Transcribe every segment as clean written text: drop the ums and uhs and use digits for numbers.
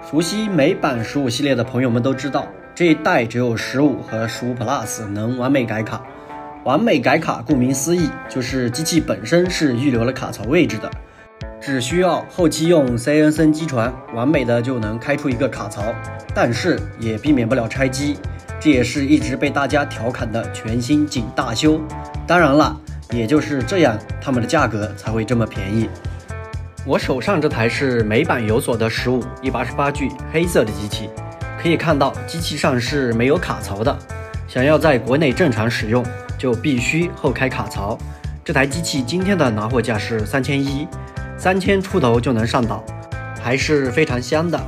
熟悉美版15系列的朋友们都知道，这一代只有15和15 Plus 能完美改卡。完美改卡顾名思义，就是机器本身是预留了卡槽位置的，只需要后期用 CNC 机传，完美的就能开出一个卡槽，但是也避免不了拆机，这也是一直被大家调侃的全新景大修。当然了，也就是这样，它们的价格才会这么便宜。我手上这台是美版有锁的15 128G 黑色的机器，可以看到机器上是没有卡槽的，想要在国内正常使用，就必须后开卡槽。这台机器今天的拿货价是3100，3000出头就能上岛，还是非常香的。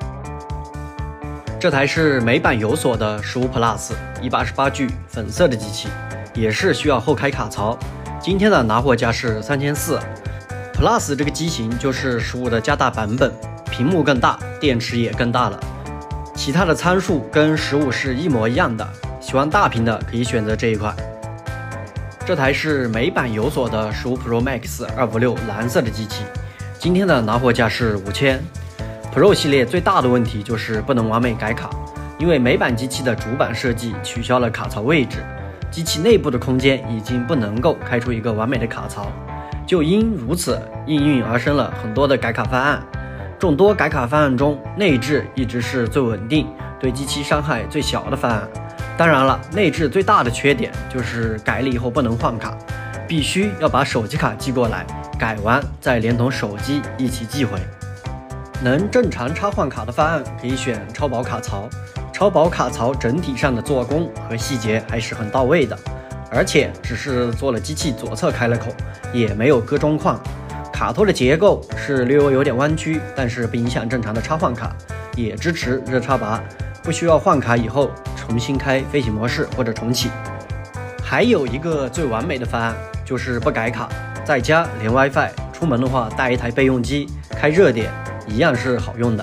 这台是美版有锁的15 Plus 128G 粉色的机器，也是需要后开卡槽，今天的拿货价是3400。Plus 这个机型就是15的加大版本，屏幕更大，电池也更大了，其他的参数跟15是一模一样的，喜欢大屏的可以选择这一款。这台是美版有锁的15 Pro Max 256蓝色的机器，今天的拿货价是5000。Pro 系列最大的问题就是不能完美改卡，因为美版机器的主板设计取消了卡槽位置，机器内部的空间已经不能够开出一个完美的卡槽。就因如此，应运而生了很多的改卡方案。众多改卡方案中，内置一直是最稳定、对机器伤害最小的方案。当然了，内置最大的缺点就是改了以后不能换卡，必须要把手机卡寄过来，改完再连同手机一起寄回。能正常插换卡的方案可以选超薄卡槽，超薄卡槽整体上的做工和细节还是很到位的。而且只是做了机器左侧开了口，也没有割中框。卡托的结构是略微有点弯曲，但是不影响正常的插换卡，也支持热插拔，不需要换卡以后重新开飞行模式或者重启。还有一个最完美的方案就是不改卡，在家连 WiFi， 出门的话带一台备用机，开热点一样是好用的。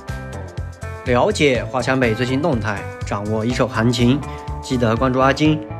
了解华强北最新动态，掌握一手行情，记得关注阿金。